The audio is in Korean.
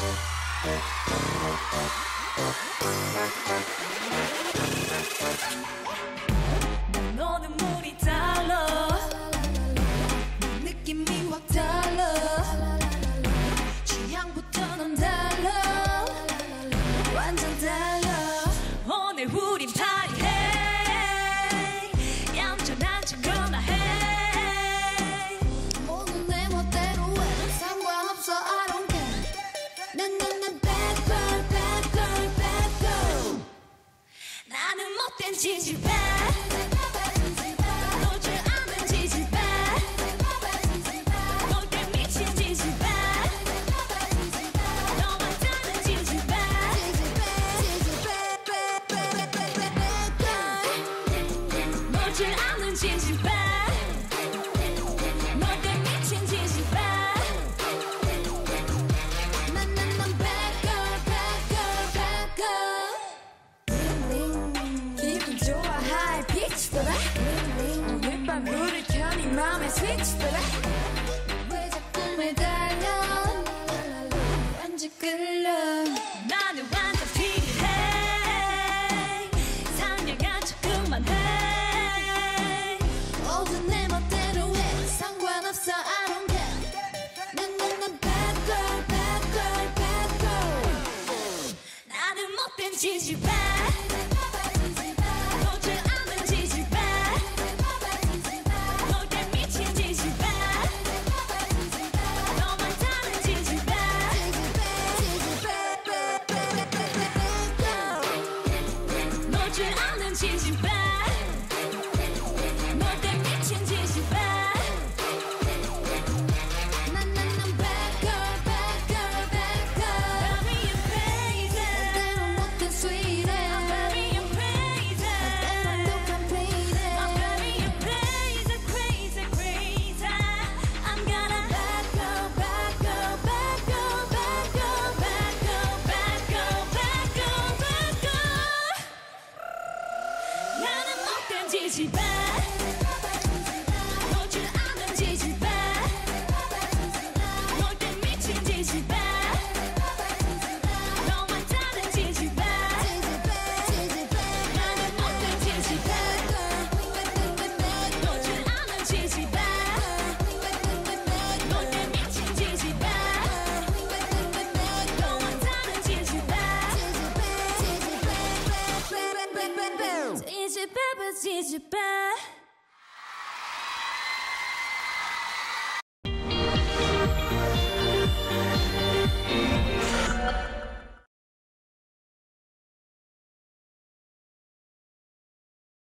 너는 물이 달라 느낌이 확 달라 취향부터 넌 달라 완전 달라 오늘 우린 파리해 얌전한 척거나 해 모두 내 멋대로 해 상관없어 I don't care 나는 bad girl bad girl bad girl 나는 못된 지지배 오늘 밤 불을 켜니 맘에 스위치 떠라 왜 자꾸 매달려 완전 끌려 나는 완전 필요해 상냥한 척 그만해 모두 내 멋대로 해 상관없어 I don't care 나는 bad girl bad girl bad girl 나는 못된 지지배 지지배 놓을 줄 아는 지지배 놀 때 미친 지지배 너만 다른 지지배 나는 못된 지지배 놓을 줄 아는 지지배 놀 때 미친 지지배 너만 다른 지지배 지지배